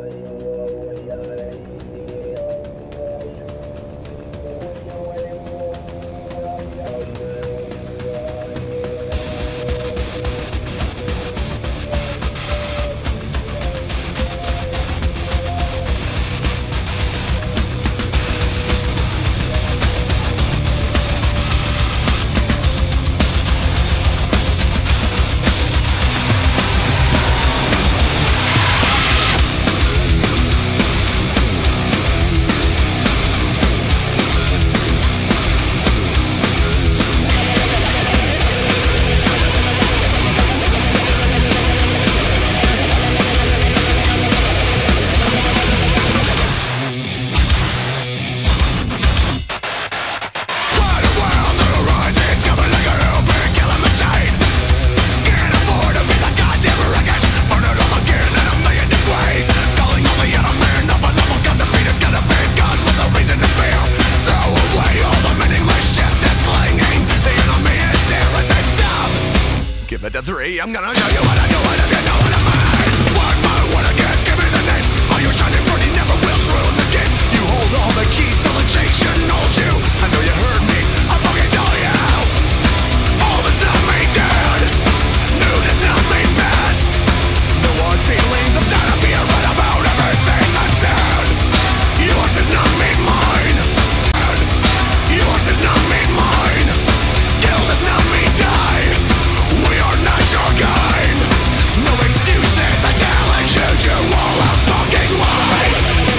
To three, I'm gonna show you what I do, and if you know what I mean. One by one against, give me the name. All your shining pretty never will ruin the game. You hold all the keys, so the chain shouldn't hold you. I know you heard me, I'll fucking tell you. All does not mean dead. New does not mean best. No hard feelings, I'm tired of being right about everything I've said. Yours did not mean mine. Yours did not mean mine. Kill does not mean die. We are not your kind. No excuses, I challenge you to all a fucking lie.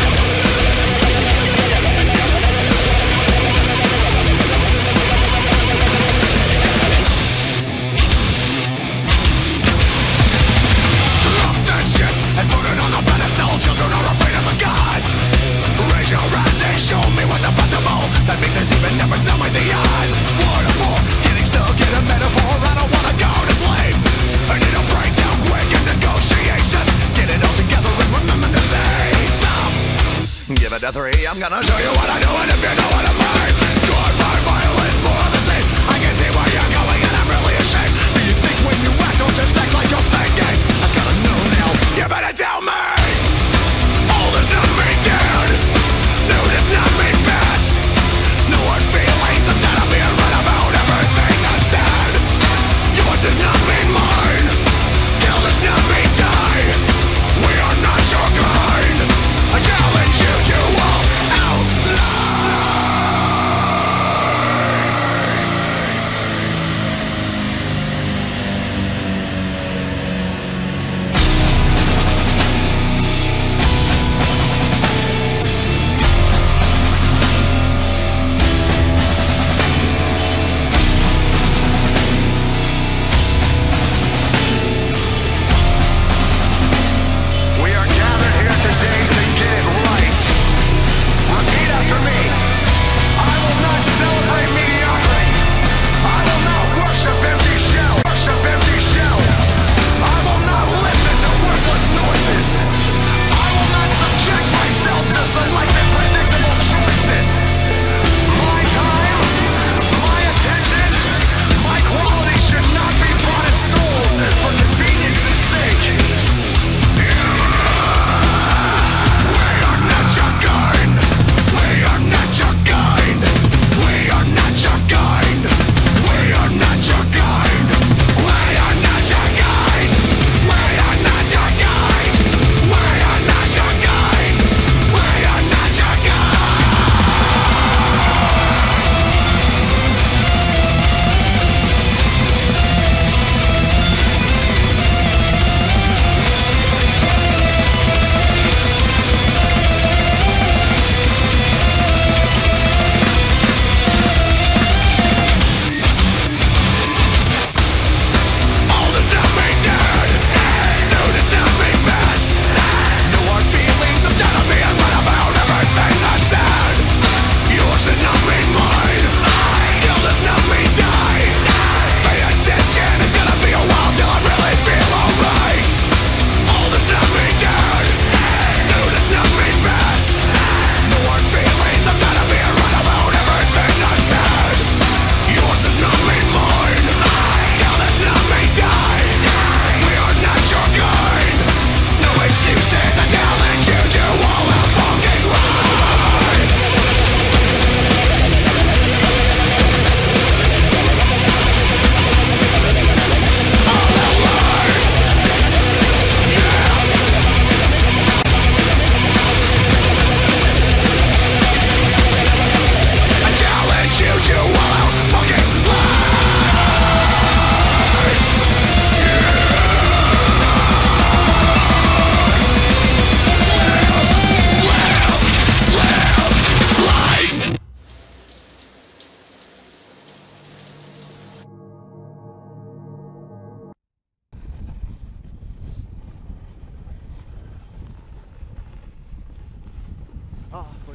Drop that shit and put it on the pedestal. Children are afraid of the gods. Raise your hands and show me what's impossible. That makes us even never tell me the odds. What a bore, getting stuck in a metaphor. I don't wanna go to sleep. I need a breakdown quick in negotiations. Get it all together and remember to say stop. Give it a three, I'm gonna show you what I do, and if you know what I mean. Drive by violence, more of the same. I can see where you're going and I'm really ashamed. Do you think when you act, don't just act like you're thinking? I gotta know now, you better tell me. All does not mean dead. New does not mean best. No hard feelings, I'm tired of being right about everything I've said. Yours does not mean mine. Kill does not mean die. We are not your kind. I challenge you to all out loud.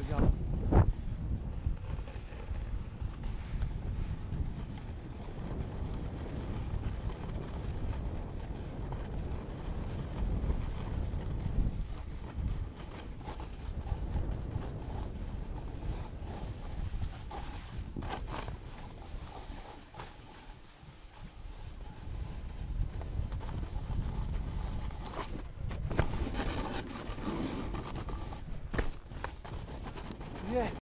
觉了。